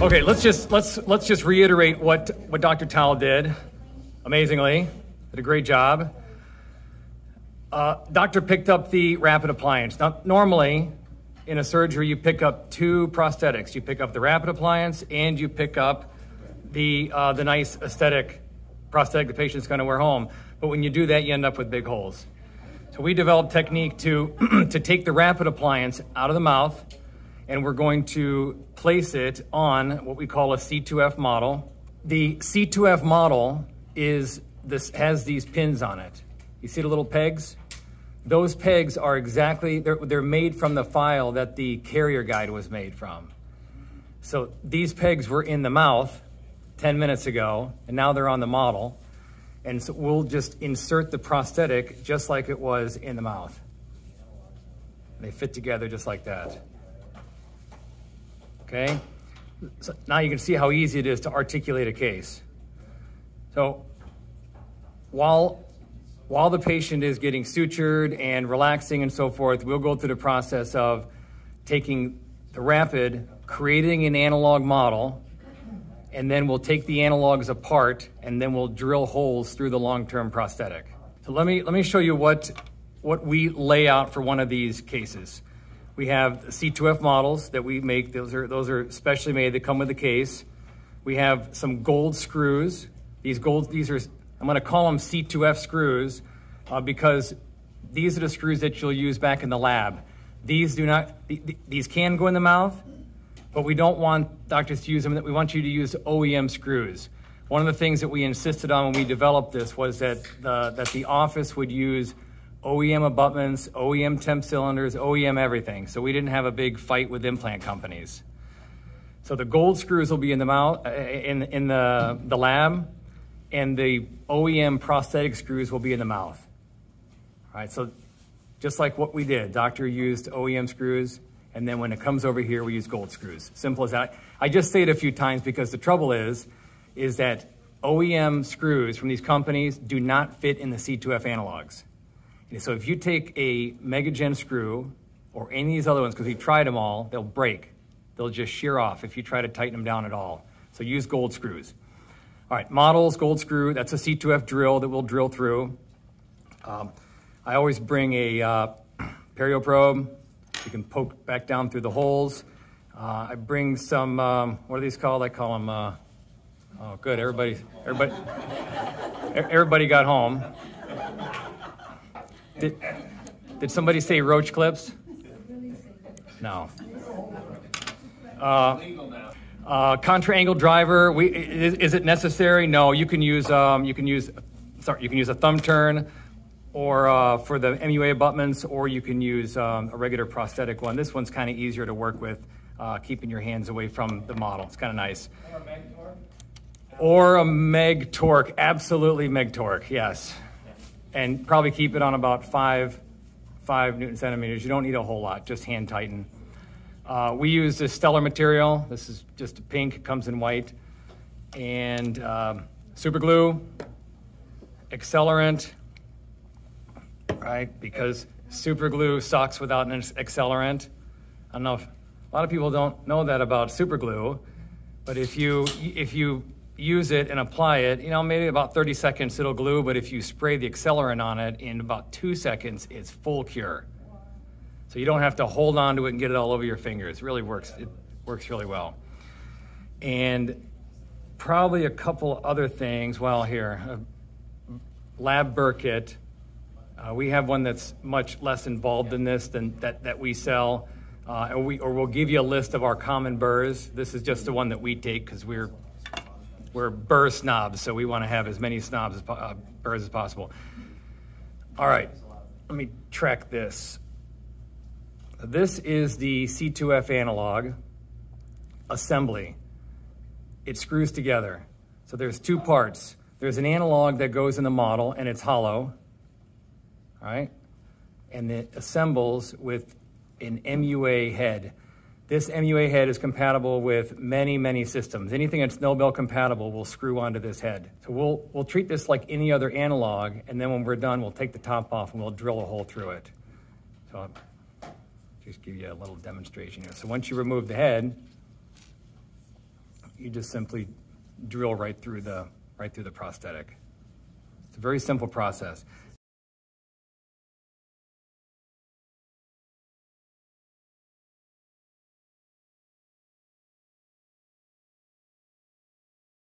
Okay, let's just reiterate what Dr. Tal did. Amazingly, did a great job. Doctor picked up the rapid appliance. Now, normally in a surgery, you pick up two prosthetics. You pick up the rapid appliance and you pick up the nice aesthetic prosthetic the patient's going to wear home. But when you do that, you end up with big holes. So we developed a technique to take the rapid appliance out of the mouth, and we're going to place it on what we call a C2F model. The C2F model has these pins on it. You see the little pegs? Those pegs are they're made from the file that the carrier guide was made from. So these pegs were in the mouth 10 minutes ago, and now they're on the model. And so we'll just insert the prosthetic just like it was in the mouth. They fit together just like that. Okay? So now you can see how easy it is to articulate a case. So while the patient is getting sutured and relaxing and so forth, we'll go through the process of taking the rapid, creating an analog model, and then we'll take the analogs apart, and then we'll drill holes through the long-term prosthetic. So let me show you what we lay out for one of these cases. We have C2F models that we make. Those are specially made. They come with the case. We have some gold screws. These are, I'm going to call them C2F screws because these are the screws that you'll use back in the lab. These can go in the mouth, but we don't want doctors to use them. We want you to use OEM screws. One of the things that we insisted on when we developed this was that the office would use OEM abutments, OEM temp cylinders, OEM everything. So we didn't have a big fight with implant companies. So the gold screws will be in the mouth, in the lab, and the OEM prosthetic screws will be in the mouth. All right, so just like what we did, doctor used OEM screws, and then when it comes over here, we use gold screws. Simple as that. I just say it a few times because the trouble is that OEM screws from these companies do not fit in the C2F analogs. And so if you take a MegaGen screw or any of these other ones, because we tried them all, they'll break. They'll just shear off if you try to tighten them down at all. So use gold screws. All right, models, gold screw, that's a C2F drill that we'll drill through. I always bring a Perio Probe. You can poke back down through the holes. I bring some, what are these called? I call them, oh good, everybody got home. Did somebody say roach clips? No. Contra angle driver. Is it necessary? No. You can use a thumb turn, or for the MUA abutments, or you can use a regular prosthetic one. This one's kind of easier to work with, keeping your hands away from the model. It's kind of nice. Or a Meg Torque. Absolutely Meg Torque. Yes. And probably keep it on about 5 Newton centimeters. You don't need a whole lot, just hand tighten. We use this stellar material. This is just a pink, comes in white. And super glue, accelerant, right? Because super glue sucks without an accelerant. I don't know if a lot of people don't know that about super glue, but if you use it and apply it, maybe about 30 seconds it'll glue, but if you spray the accelerant on it, in about 2 seconds, it's full cure. So you don't have to hold on to it and get it all over your fingers. It really works. It works really well. And probably a couple other things. Well, here, Lab Burket. We have one that's much less involved in this than that we sell. Or we'll give you a list of our common burrs. This is just the one that we take because we're burr snobs, so we want to have as many burrs as possible. All right, let me track this. This is the C2F analog assembly. It screws together. So there's two parts. There's an analog that goes in the model, and it's hollow, all right? And it assembles with an MUA head. This MUA head is compatible with many, many systems. Anything that's Nobel compatible will screw onto this head. So we'll treat this like any other analog, and then when we're done, we'll take the top off and we'll drill a hole through it. So I'll just give you a little demonstration here. So once you remove the head, you just simply drill right through the prosthetic. It's a very simple process.